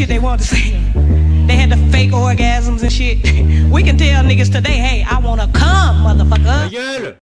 shit they wanted to say. They had the fake orgasms and shit. We can tell niggas today, hey, I wanna come, motherfucker.